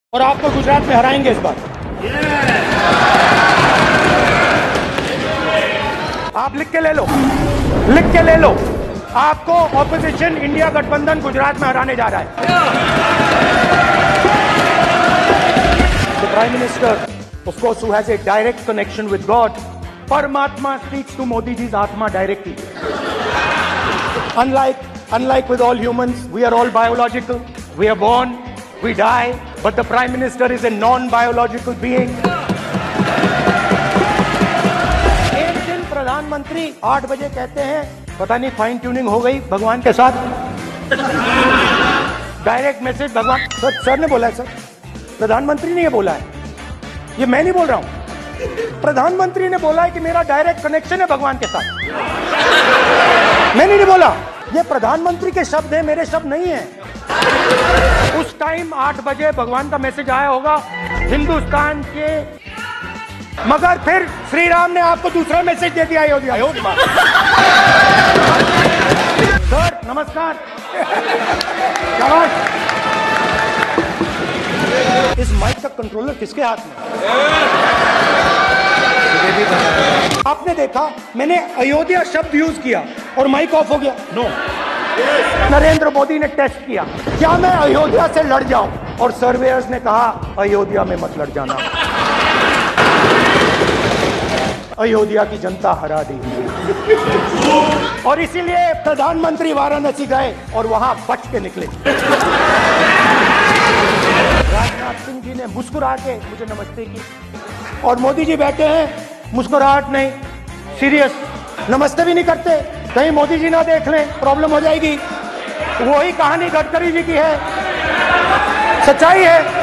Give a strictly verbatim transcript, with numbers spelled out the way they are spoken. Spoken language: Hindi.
और आपको गुजरात में हराएंगे इस बार। आप लिख के ले लो, लिख के ले लो, आपको ऑपोजिशन इंडिया गठबंधन गुजरात में हराने जा रहा है। The prime minister, of course, who has a direct connection with god, परमात्मा स्पीक्स टू मोदी जी's आत्मा directly. Unlike, unlike with all humans, we are all biological. We are born, we die, but the Prime Minister is a non-biological being. एक दिन प्रधानमंत्री आठ बजे कहते हैं, पता नहीं फाइन ट्यूनिंग हो गई भगवान के साथ, डायरेक्ट मैसेज भगवान। सर सर ने बोला है, सर प्रधानमंत्री ने ये बोला है, ये मैं नहीं बोल रहा हूं, प्रधानमंत्री ने बोला है कि मेरा डायरेक्ट कनेक्शन है भगवान के साथ। मैंने नहीं बोला, ये प्रधानमंत्री के शब्द हैं, मेरे शब्द नहीं हैं। उस टाइम आठ बजे भगवान का मैसेज आया होगा हिंदुस्तान के, मगर फिर श्री राम ने आपको दूसरा मैसेज दे दिया अयोध्या। सर नमस्कार। इस माइक का कंट्रोलर किसके हाथ में? आपने देखा मैंने अयोध्या शब्द यूज किया और माइक ऑफ हो गया। No yes. नरेंद्र मोदी ने टेस्ट किया, क्या मैं अयोध्या से लड़ जाऊं, और सर्वेयर्स ने कहा अयोध्या में मत लड़ जाना। अयोध्या की जनता हरा दी और इसीलिए प्रधानमंत्री वाराणसी गए और वहां बच के निकले। राजनाथ सिंह जी ने मुस्कुरा के मुझे नमस्ते की, और मोदी जी बैठे हैं, मुस्कुराहट नहीं, सीरियस, नमस्ते भी नहीं करते, कहीं मोदी जी ना देख लें, प्रॉब्लम हो जाएगी। वही कहानी गडकरी जी की है, सच्चाई है।